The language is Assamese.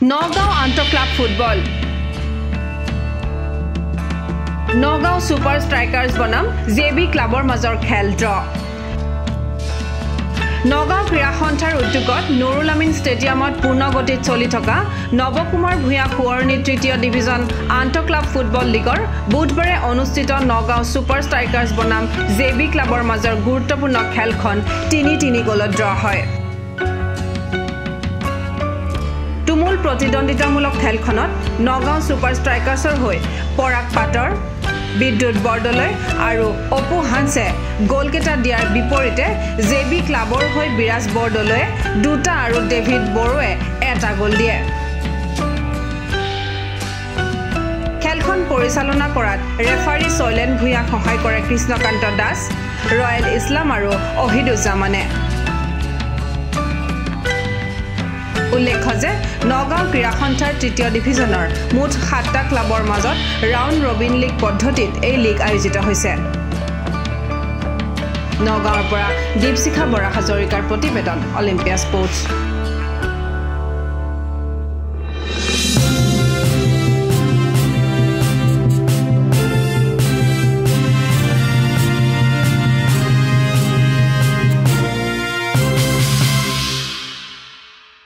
নগাঁও আন্তঃ club football Nagaon super strikers বনাম জেবি ক্লাবৰ মাজৰ খেল ড্ৰ নগাঁও ক্ৰীড়া সন্থাৰ উদ্যোগত নুৰুল আমিন ষ্টেডিয়ামত পূৰ্ণগতিত চলি থকা নৱকুমাৰ ভূঞা সোঁৱৰণী তৃতীয় ডিভিজন আন্তঃ ক্লাব ফুটবল লীগৰ বুধবাৰে অনুষ্ঠিত নগাঁও সুপাৰ ষ্ট্ৰাইকাৰ্ছ বনাম জেবি ক্লাবৰ মাজৰ গুৰুত্বপূৰ্ণ খেলখন ৩-৩ গলত ড্ৰ হয় তুমুল প্ৰতিদ্বন্দ্বিতামূলক খেলখনত নগাঁও সুপাৰ ষ্ট্ৰাইকাৰ্ছৰ হৈ পৰাগ পাটৰ বিদ্যুৎ বৰদলৈ আৰু অপু হানছে গোলকেটা দিয়াৰ বিপৰীতে জেবি ক্লাবৰ হৈ বিৰাজ বৰদলৈয়ে দুটা আৰু ডেভিড বৰুৱে এটা গোল দিয়ে খেলখন পৰিচালনা কৰাত ৰেফাৰী শৈলেন ভূঞাক সহায় কৰে কৃষ্ণকান্ত দাস ৰয়েল ইছলাম আৰু অহিদুজ্জামানে উল্লেখ্য যে নগাঁও ক্ৰীড়া সন্থাৰ তৃতীয় ডিভিজনৰ মুঠ ৭টা ক্লাবৰ মাজত ৰাউণ্ড ৰবিন লীগ পদ্ধতিত এই লীগ আয়োজিত হৈছে নগাঁৱৰ পৰা দীপশিখা বৰা হাজৰিকাৰ প্ৰতিবেদন অলিম্পিয়া স্পৰ্টছ